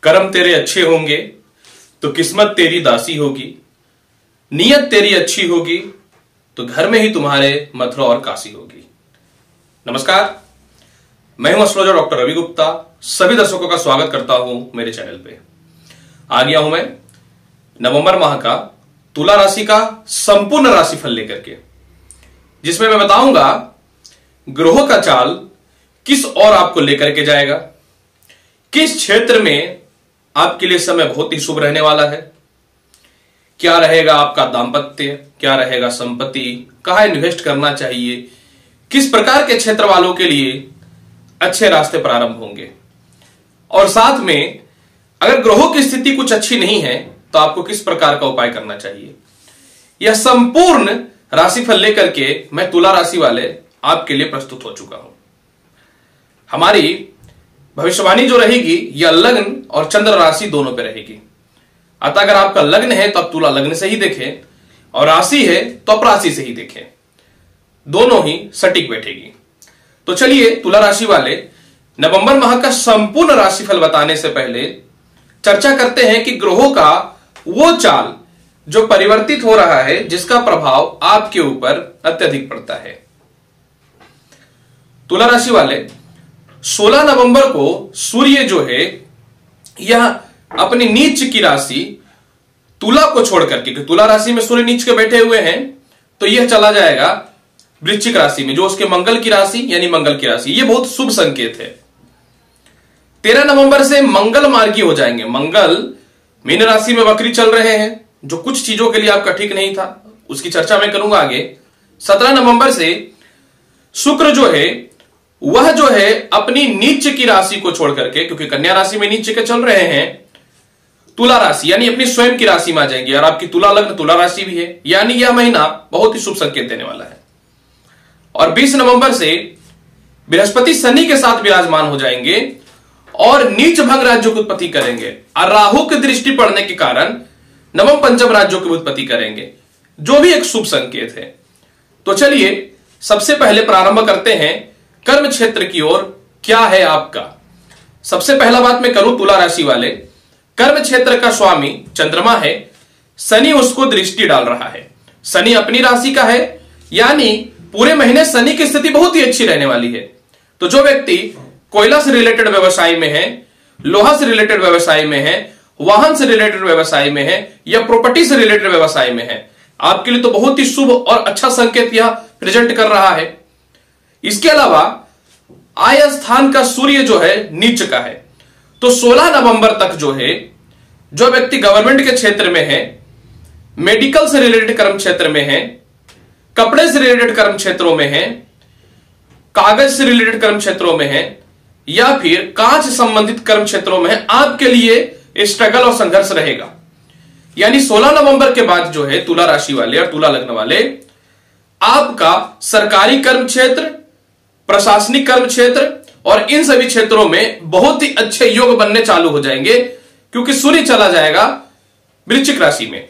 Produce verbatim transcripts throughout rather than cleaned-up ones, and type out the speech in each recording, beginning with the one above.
कर्म तेरे अच्छे होंगे तो किस्मत तेरी दासी होगी, नीयत तेरी अच्छी होगी तो घर में ही तुम्हारे मथुरा और काशी होगी। नमस्कार, मैं हूं एस्ट्रोलॉजर डॉक्टर रवि गुप्ता। सभी दर्शकों का स्वागत करता हूं मेरे चैनल पे। आ गया हूं मैं नवंबर माह का तुला राशि का संपूर्ण राशिफल लेकर के, जिसमें मैं बताऊंगा ग्रहों का चाल किस ओर आपको लेकर के जाएगा, किस क्षेत्र में आपके लिए समय बहुत ही शुभ रहने वाला है, क्या रहेगा आपका दांपत्य, क्या रहेगा संपत्ति, कहां इन्वेस्ट करना चाहिए, किस प्रकार के क्षेत्र वालों के लिए अच्छे रास्ते प्रारंभ होंगे, और साथ में अगर ग्रहों की स्थिति कुछ अच्छी नहीं है तो आपको किस प्रकार का उपाय करना चाहिए। यह संपूर्ण राशिफल लेकर के मैं तुला राशि वाले आपके लिए प्रस्तुत हो चुका हूं। हमारी भविष्यवाणी जो रहेगी यह लग्न और चंद्र राशि दोनों पे रहेगी। अतः अगर आपका लग्न है तो आप तुला लग्न से ही देखें, और राशि है तो आप राशि से ही देखें, दोनों ही सटीक बैठेगी। तो चलिए तुला राशि वाले नवंबर माह का संपूर्ण राशिफल बताने से पहले चर्चा करते हैं कि ग्रहों का वो चाल जो परिवर्तित हो रहा है, जिसका प्रभाव आपके ऊपर अत्यधिक पड़ता है। तुला राशि वाले सोलह नवंबर को सूर्य जो है यह अपनी नीच की राशि तुला को छोड़ करके, तुला राशि में सूर्य नीच के बैठे हुए हैं, तो यह चला जाएगा वृश्चिक राशि में, जो उसके मंगल की राशि यानी मंगल की राशि। यह बहुत शुभ संकेत है। तेरह नवंबर से मंगल मार्गी हो जाएंगे। मंगल मीन राशि में वक्री चल रहे हैं, जो कुछ चीजों के लिए आपका ठीक नहीं था, उसकी चर्चा मैं करूंगा आगे। सत्रह नवंबर से शुक्र जो है वह जो है अपनी नीच की राशि को छोड़ करके, क्योंकि कन्या राशि में नीच के चल रहे हैं, तुला राशि यानी अपनी स्वयं की राशि में आ जाएंगे, और आपकी तुला लग्न तुला राशि भी है, यानी यह महीना बहुत ही शुभ संकेत देने वाला है। और बीस नवंबर से बृहस्पति शनि के साथ विराजमान हो जाएंगे और नीच भंग राज्यों की उत्पत्ति करेंगे, और राहु की दृष्टि पड़ने के कारण नवम पंचम राज्यों की उत्पत्ति करेंगे, जो भी एक शुभ संकेत है। तो चलिए सबसे पहले प्रारंभ करते हैं कर्म क्षेत्र की ओर। क्या है आपका सबसे पहला बात मैं करूं तुला राशि वाले, कर्म क्षेत्र का स्वामी चंद्रमा है, शनि उसको दृष्टि डाल रहा है। शनि अपनी राशि का है, यानी पूरे महीने शनि की स्थिति बहुत ही अच्छी रहने वाली है। तो जो व्यक्ति कोयला से रिलेटेड व्यवसाय में है, लोहा से रिलेटेड व्यवसाय में है, वाहन से रिलेटेड व्यवसाय में है, या प्रॉपर्टी से रिलेटेड व्यवसाय में है, आपके लिए तो बहुत ही शुभ और अच्छा संकेत यह प्रेजेंट कर रहा है। इसके अलावा आय स्थान का सूर्य जो है नीच का है, तो सोलह नवंबर तक जो है जो व्यक्ति गवर्नमेंट के क्षेत्र में है, मेडिकल से रिलेटेड कर्म क्षेत्र में है, कपड़े से रिलेटेड कर्म क्षेत्रों में है, कागज से रिलेटेड कर्म क्षेत्रों में है, या फिर कांच संबंधित कर्म क्षेत्रों में है, आपके लिए स्ट्रगल और संघर्ष रहेगा। यानी सोलह नवंबर के बाद जो है तुला राशि वाले और तुला लग्न वाले, आपका सरकारी कर्म क्षेत्र, प्रशासनिक कर्म क्षेत्र और इन सभी क्षेत्रों में बहुत ही अच्छे योग बनने चालू हो जाएंगे, क्योंकि सूर्य चला जाएगा वृश्चिक राशि में।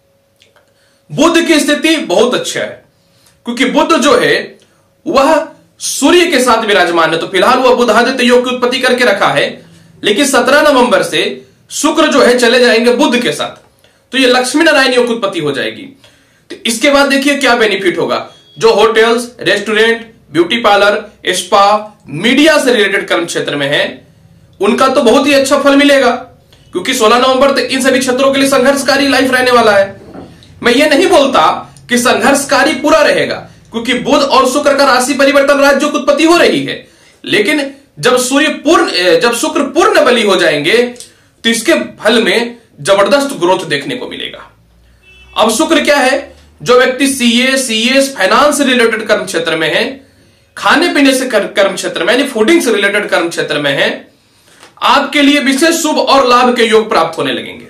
बुध की स्थिति बहुत अच्छा है, क्योंकि बुध जो है वह सूर्य के साथ विराजमान है। तो फिलहाल वह बुध आदित्य योग की उत्पत्ति करके रखा है, लेकिन सत्रह नवंबर से शुक्र जो है चले जाएंगे बुध के साथ, तो यह लक्ष्मी नारायण योग की उत्पत्ति हो जाएगी। तो इसके बाद देखिए क्या बेनिफिट होगा। जो hotels, restaurant, beauty parlour, spa, media से रिलेटेड कर्म क्षेत्र में है, उनका तो बहुत ही अच्छा फल मिलेगा, क्योंकि सोलह नवंबर तक इन सभी क्षेत्रों के लिए संघर्षकारी लाइफ रहने वाला है। मैं ये नहीं बोलता कि संघर्षकारी पूरा रहेगा, क्योंकि बुध और शुक्र का राशि परिवर्तन राज्यों की उत्पत्ति हो रही है, लेकिन जब सूर्य पूर्ण जब शुक्र पूर्ण बली हो जाएंगे तो इसके फल में जबरदस्त ग्रोथ देखने को मिलेगा। अब शुक्र क्या है, जो व्यक्ति सीए, सीएस, फाइनेंस से रिलेटेड कर्म क्षेत्र में है, खाने पीने से कर्म क्षेत्र में यानी फूडिंग से रिलेटेड कर्म क्षेत्र में है, आपके लिए विशेष शुभ और लाभ के योग प्राप्त होने लगेंगे।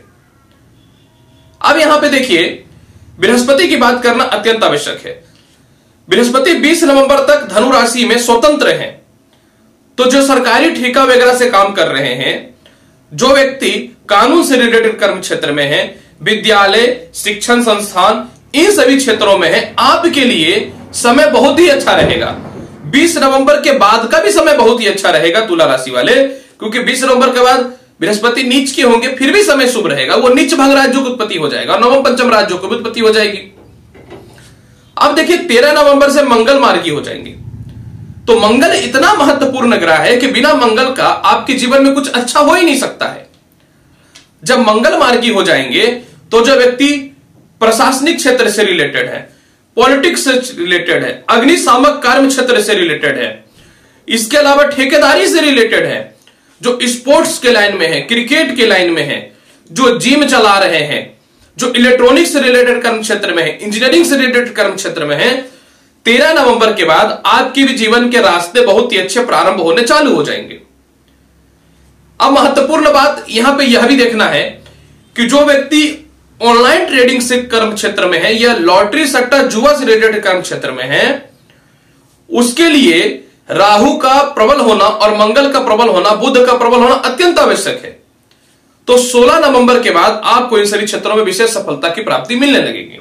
अब यहां पे देखिए बृहस्पति की बात करना अत्यंत आवश्यक है। बृहस्पति बीस नवंबर तक धनु राशि में स्वतंत्र हैं, तो जो सरकारी ठेका वगैरह से काम कर रहे हैं, जो व्यक्ति कानून से रिलेटेड कर्म क्षेत्र में है, विद्यालय, शिक्षण संस्थान, इन सभी क्षेत्रों में है, आपके लिए समय बहुत ही अच्छा रहेगा। बीस नवंबर के बाद का भी समय बहुत ही अच्छा रहेगा तुला राशि वाले, क्योंकि बीस नवंबर के बाद बृहस्पति नीच के होंगे फिर भी समय शुभ रहेगा, वो नीच भाग राज्यों की उत्पत्ति हो जाएगा और नवम पंचम राज्यों की उत्पत्ति हो जाएगी। अब देखिए तेरह नवंबर से मंगल मार्गी हो जाएंगे, तो मंगल इतना महत्वपूर्ण ग्रह है कि बिना मंगल का आपके जीवन में कुछ अच्छा हो ही नहीं सकता है। जब मंगल मार्गी हो जाएंगे तो जो व्यक्ति प्रशासनिक क्षेत्र से रिलेटेड है, पॉलिटिक्स से रिलेटेड है, अग्निशामक कार्य क्षेत्र से रिलेटेड है, इसके अलावा ठेकेदारी से रिलेटेड है, जो स्पोर्ट्स के लाइन में है, क्रिकेट के लाइन में है, जो जिम चला रहे हैं, जो इलेक्ट्रॉनिक्स से रिलेटेड कर्म क्षेत्र में है, इंजीनियरिंग से रिलेटेड कर्म क्षेत्र में है, तेरह नवंबर के बाद आपके भी जीवन के रास्ते बहुत ही अच्छे प्रारंभ होने चालू हो जाएंगे। अब महत्वपूर्ण बात यहां पे यह भी देखना है कि जो व्यक्ति ऑनलाइन ट्रेडिंग से कर्म क्षेत्र में है या लॉटरी सट्टा जुआ से रिलेटेड कर्म क्षेत्र में है, उसके लिए राहु का प्रबल होना और मंगल का प्रबल होना, बुध का प्रबल होना अत्यंत आवश्यक है। तो सोलह नवंबर के बाद आपको इन सभी क्षेत्रों में विशेष सफलता की प्राप्ति मिलने लगेगी।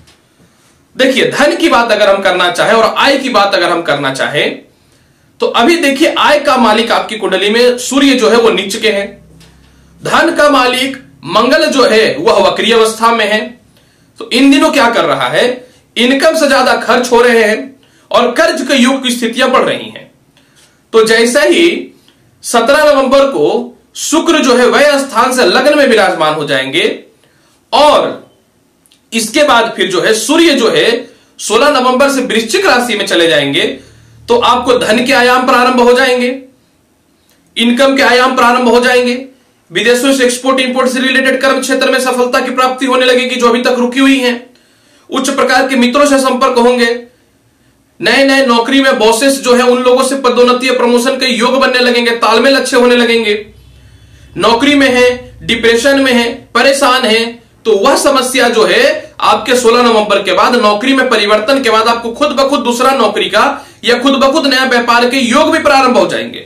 देखिए धन की बात अगर हम करना चाहें और आय की बात अगर हम करना चाहें तो अभी देखिए आय का मालिक आपकी कुंडली में सूर्य जो है वो नीच के है, धन का मालिक मंगल जो है वह वक्री अवस्था में है। तो इन दिनों क्या कर रहा है, इनकम से ज्यादा खर्च हो रहे हैं और कर्ज के योग की स्थितियां बढ़ रही हैं। तो जैसे ही सत्रह नवंबर को शुक्र जो है वह स्थान से लग्न में विराजमान हो जाएंगे और इसके बाद फिर जो है सूर्य जो है सोलह नवंबर से वृश्चिक राशि में चले जाएंगे, तो आपको धन के आयाम प्रारंभ हो जाएंगे, इनकम के आयाम प्रारंभ हो जाएंगे, विदेशों से एक्सपोर्ट इंपोर्ट से रिलेटेड कर्म क्षेत्र में सफलता की प्राप्ति होने लगेगी जो अभी तक रुकी हुई है, उच्च प्रकार के मित्रों से संपर्क होंगे, नए नए नौकरी में बॉसेस जो है उन लोगों से पदोन्नति प्रमोशन के योग बनने लगेंगे, तालमेल अच्छे होने लगेंगे, नौकरी में है, डिप्रेशन में है, परेशान है, तो वह समस्या जो है आपके सोलह नवंबर के बाद नौकरी में परिवर्तन के बाद आपको खुद ब खुद दूसरा नौकरी का या खुद ब खुद नया व्यापार के योग भी प्रारंभ हो जाएंगे।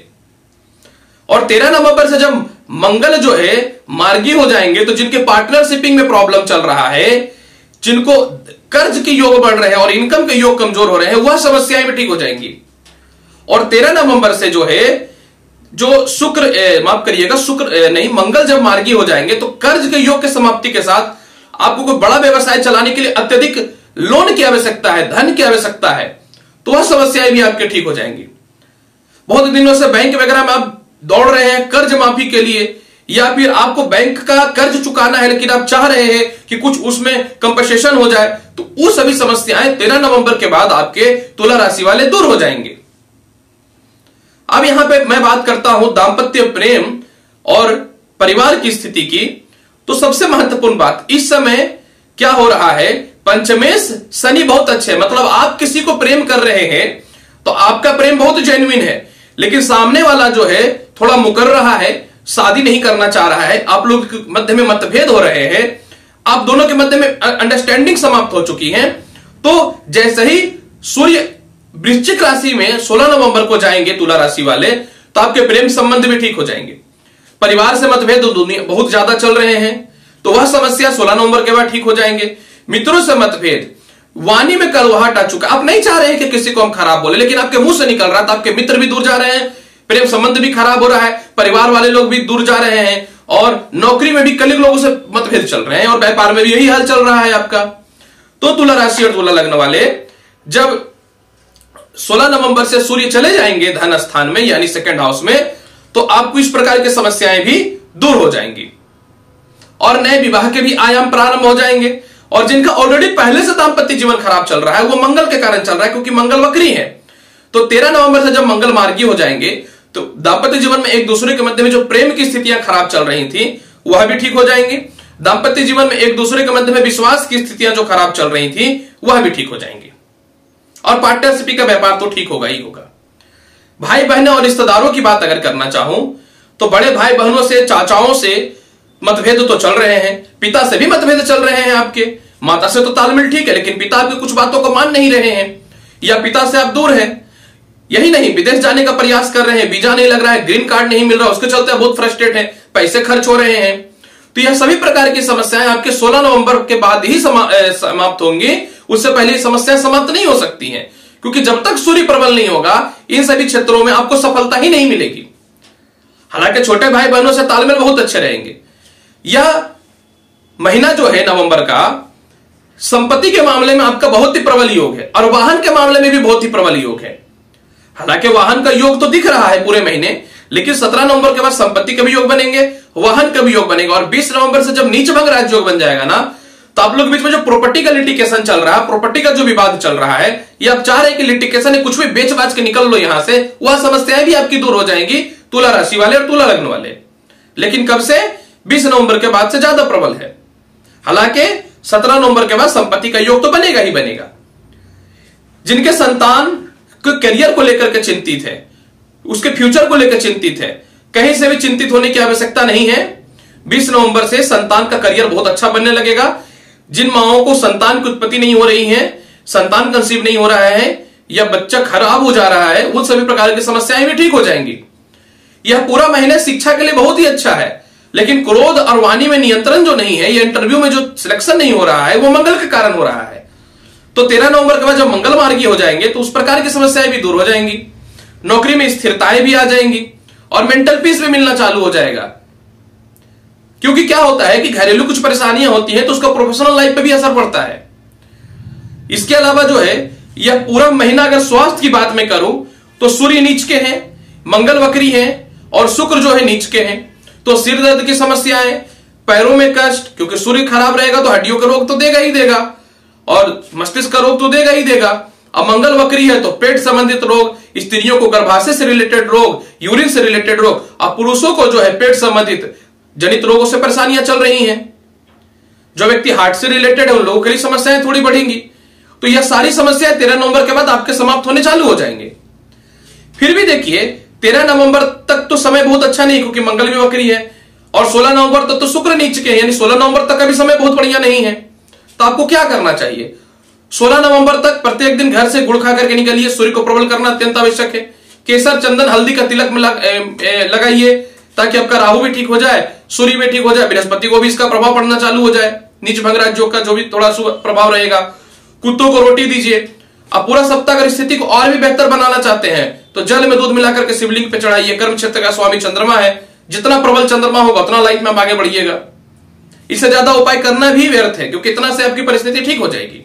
और तेरह नवंबर से जब मंगल जो है मार्गी हो जाएंगे तो जिनके पार्टनरशिपिंग में प्रॉब्लम चल रहा है, जिनको कर्ज के योग बढ़ रहे हैं और इनकम के योग कमजोर हो रहे हैं, वह समस्याएं भी ठीक हो जाएंगी। और तेरह नवंबर से जो है जो शुक्र माफ करिएगा शुक्र नहीं मंगल जब मार्गी हो जाएंगे तो कर्ज के योग के समाप्ति के साथ आपको कोई बड़ा व्यवसाय चलाने के लिए अत्यधिक लोन की आवश्यकता है, धन की आवश्यकता है, तो वह समस्याएं भी आपके ठीक हो जाएंगी। बहुत दिनों से बैंक वगैरह में आप दौड़ रहे हैं कर्ज माफी के लिए, या फिर आपको बैंक का कर्ज चुकाना है लेकिन आप चाह रहे हैं कि कुछ उसमें कंपनसेशन हो जाए, तो वो सभी समस्याएं तेरह नवंबर के बाद आपके तुला राशि वाले दूर हो जाएंगे। अब यहां पे मैं बात करता हूं दाम्पत्य प्रेम और परिवार की स्थिति की, तो सबसे महत्वपूर्ण बात इस समय क्या हो रहा है, पंचमेश शनि बहुत अच्छे, मतलब आप किसी को प्रेम कर रहे हैं तो आपका प्रेम बहुत जेन्युइन है, लेकिन सामने वाला जो है थोड़ा मुकर रहा है, शादी नहीं करना चाह रहा है, आप लोग के मध्य में मतभेद हो रहे हैं, आप दोनों के मध्य में अंडरस्टैंडिंग समाप्त हो चुकी है। तो जैसे ही सूर्य वृश्चिक राशि में सोलह नवंबर को जाएंगे तुला राशि वाले, तो आपके प्रेम संबंध भी ठीक हो जाएंगे। परिवार से मतभेद दुनिया बहुत ज्यादा चल रहे हैं, तो वह समस्या सोलह नवंबर के बाद ठीक हो जाएंगे। मित्रों से मतभेद, वाणी में कड़वाहट आ चुका, आप नहीं चाह रहे हैं कि किसी को हम खराब बोले, लेकिन आपके मुंह से निकल रहा है, तो आपके मित्र भी दूर जा रहे हैं, प्रेम संबंध भी खराब हो रहा है, परिवार वाले लोग भी दूर जा रहे हैं, और नौकरी में भी कलीग लोगों से मतभेद चल रहे हैं, और व्यापार में भी यही हाल चल रहा है आपका। तो तुला राशि और तुला लग्न वाले जब सोलह नवंबर से सूर्य चले जाएंगे धन स्थान में यानी सेकंड हाउस में, तो आपको इस प्रकार की समस्याएं भी दूर हो जाएंगी और नए विवाह के भी आयाम प्रारंभ हो जाएंगे। और जिनका ऑलरेडी पहले से दाम्पत्य जीवन खराब चल रहा है वो मंगल के कारण चल रहा है, क्योंकि मंगल वक्री है। तो तेरह नवंबर से जब मंगल मार्गी हो जाएंगे तो दाम्पत्य जीवन में एक दूसरे के मध्य में जो प्रेम की स्थितियां खराब चल रही थी वह भी ठीक हो जाएंगी। दाम्पत्य जीवन में एक दूसरे के मध्य में विश्वास की स्थितियां जो खराब चल रही थी वह भी ठीक हो जाएंगी, और पार्टनरशिप का व्यापार तो ठीक होगा ही होगा। भाई बहनों और रिश्तेदारों की बात अगर करना चाहूं तो बड़े भाई बहनों से, चाचाओं से मतभेद तो चल रहे हैं, पिता से भी मतभेद चल रहे हैं आपके, माता से तो तालमेल ठीक है लेकिन पिता आपकी कुछ बातों को मान नहीं रहे हैं, या पिता से आप दूर हैं। यही नहीं, विदेश जाने का प्रयास कर रहे हैं, वीजा नहीं लग रहा है, ग्रीन कार्ड नहीं मिल रहा, उसके चलते बहुत फ्रस्ट्रेट है, पैसे खर्च हो रहे हैं। तो यह सभी प्रकार की समस्याएं आपके सोलह नवंबर के बाद ही समा, समाप्त होंगी, उससे पहले समस्याएं समाप्त नहीं हो सकती हैं, क्योंकि जब तक सूर्य प्रबल नहीं होगा इन सभी क्षेत्रों में आपको सफलता ही नहीं मिलेगी। हालांकि छोटे भाई बहनों से तालमेल बहुत अच्छे रहेंगे। यह महीना जो है नवंबर का, संपत्ति के मामले में आपका बहुत ही प्रबल योग है और वाहन के मामले में भी बहुत ही प्रबल योग है। हालांकि वाहन का योग तो दिख रहा है पूरे महीने, लेकिन सत्रह नवंबर के बाद संपत्ति के भी योग बनेंगे, वाहन का भी योग बनेगा, और बीस नवंबर से जब नीच भंग राज योग बन जाएगा ना, तो आप लोग के बीच में जो प्रॉपर्टी का लिटिगेशन चल रहा है, प्रॉपर्टी का जो विवाद चल रहा है, ये आप चाह रहे हैं कि लिटिगेशन कुछ भी बेच बाच के निकल लो यहां से, वह समस्याएं भी आपकी दूर हो जाएंगी, तुला राशि वाले और तुला लग्न वाले। लेकिन कब से? बीस नवंबर के बाद से ज्यादा प्रबल है। हालांकि सत्रह नवंबर के बाद संपत्ति का योग तो बनेगा ही बनेगा। जिनके संतान के करियर को लेकर के चिंतित है, उसके फ्यूचर को लेकर चिंतित है, कहीं से भी चिंतित होने की आवश्यकता नहीं है। बीस नवंबर से संतान का करियर बहुत अच्छा बनने लगेगा। जिन माओं को संतान की उत्पत्ति नहीं हो रही है, संतान कंसीव नहीं हो रहा है, या बच्चा खराब हो जा रहा है, उन सभी प्रकार की समस्याएं भी ठीक हो जाएंगी। यह पूरा महीने शिक्षा के लिए बहुत ही अच्छा है। लेकिन क्रोध और वाणी में नियंत्रण जो नहीं है, यह इंटरव्यू में जो सिलेक्शन नहीं हो रहा है, वो मंगल के कारण हो रहा है। तो तेरह नवंबर के बाद जब मंगल मार्गी हो जाएंगे तो उस प्रकार की समस्याएं भी दूर हो जाएंगी, नौकरी में स्थिरताएं भी आ जाएंगी और मेंटल पीस भी मिलना चालू हो जाएगा। क्योंकि क्या होता है कि घरेलू कुछ परेशानियां होती हैं तो उसका प्रोफेशनल लाइफ पे भी असर पड़ता है। इसके अलावा जो है, यह पूरा महीना अगर स्वास्थ्य की बात में करूं तो सूर्य नीच के हैं, मंगल वक्री हैं और शुक्र जो है नीच के हैं। तो सिर दर्द की समस्याएं, पैरों में कष्ट, क्योंकि सूर्य खराब रहेगा तो हड्डियों का रोग तो देगा ही देगा और मस्तिष्क का रोग तो देगा ही देगा। अब मंगल वक्री है तो पेट संबंधित रोग, स्त्रियों को गर्भाशय से रिलेटेड रोग, यूरिन से रिलेटेड रोग, अब पुरुषों को जो है पेट संबंधित जनित रोगों से परेशानियां चल रही हैं। जो व्यक्ति हार्ट से रिलेटेड है उन लोगों के लिए समस्याएं थोड़ी बढ़ेंगी। तो यह सारी समस्याएं तेरह नवंबर के बाद आपके समाप्त होने चालू हो जाएंगे। फिर भी देखिए, तेरह नवंबर तक तो समय बहुत अच्छा नहीं, क्योंकि मंगल भी वक्री है और सोलह नवंबर तक तो शुक्र नीच के, यानी सोलह नवंबर तक का भी समय बहुत बढ़िया नहीं है। तो आपको क्या करना चाहिए? सोलह नवंबर तक प्रत्येक दिन घर से गुड़ खा करके निकलिए। सूर्य को प्रबल करना अत्यंत आवश्यक है। केसर, चंदन, हल्दी का तिलक में लगाइए ताकि आपका राहु भी ठीक हो जाए, सूर्य भी ठीक हो जाए, बृहस्पति को भी इसका प्रभाव पड़ना चालू हो जाए, नीच भंग राज योग का जो भी थोड़ा प्रभाव रहेगा। कुत्तों को रोटी दीजिए। अब पूरा सप्ताह अगर स्थिति को और भी बेहतर बनाना चाहते हैं तो जल में दूध मिलाकर के शिवलिंग पे चढ़ाइए। कर्म क्षेत्र का स्वामी चंद्रमा है, जितना प्रबल चंद्रमा होगा उतना लाइफ में आप आगे बढ़िएगा। इससे ज्यादा उपाय करना भी व्यर्थ है, क्योंकि इतना से आपकी परिस्थिति ठीक हो जाएगी।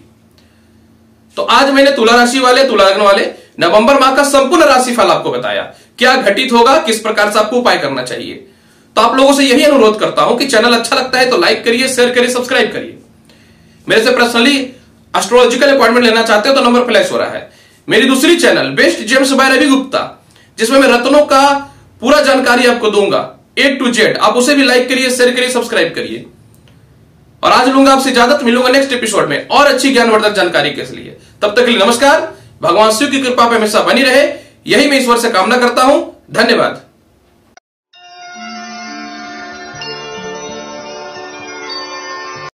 तो आज मैंने तुला राशि वाले, तुला लग्न वाले नवंबर माह का संपूर्ण राशिफल आपको बताया, क्या घटित होगा, किस प्रकार से आपको उपाय करना चाहिए। तो आप लोगों से यही अनुरोध करता हूं कि चैनल अच्छा लगता है तो लाइक करिए, शेयर करिए, सब्सक्राइब करिए। मेरे से पर्सनली एस्ट्रोलॉजिकल अपॉइंटमेंट लेना चाहते हो तो नंबर फ्लैश हो रहा है। मेरी दूसरी channel best gems by Ravi Gupta, जिसमें मैं रत्नों का पूरा जानकारी आपको दूंगा ए टू जेड, आप उसे भी लाइक करिए, शेयर करिए, सब्सक्राइब करिए। और आज लूंगा आपसे इजाजत, मिलूंगा नेक्स्ट एपिसोड में और अच्छी ज्ञानवर्धक जानकारी के लिए। तब तक के लिए नमस्कार। भगवान शिव की कृपा पे हमेशा बनी रहे, यही मैं ईश्वर से कामना करता हूं। धन्यवाद।